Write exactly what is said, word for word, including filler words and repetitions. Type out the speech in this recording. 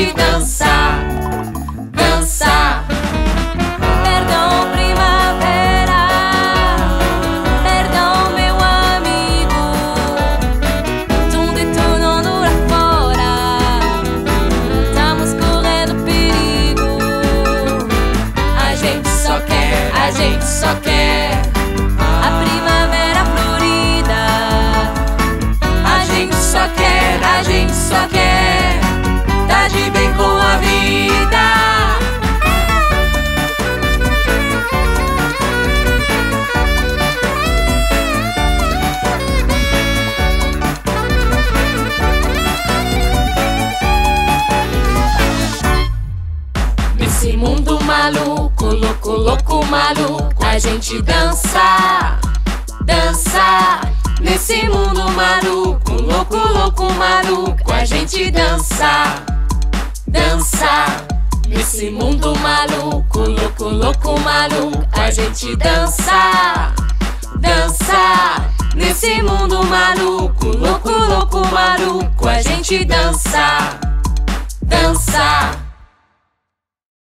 gente dança, dança. Perdão, primavera, perdão, meu amigo. Tudo e tudo lá fora, estamos correndo perigo. A gente só quer, a gente só quer a primavera florida. A gente só quer, a gente só quer tá de bem com a vida. Nesse mundo maluco, louco, louco, maluco, a gente dança, dança. Nesse mundo maluco, louco, louco, maluco, a gente dança, dança. Nesse mundo maluco, louco, louco, maluco, a gente dança, dança. Nesse mundo maluco, louco, louco, maluco, a gente dança.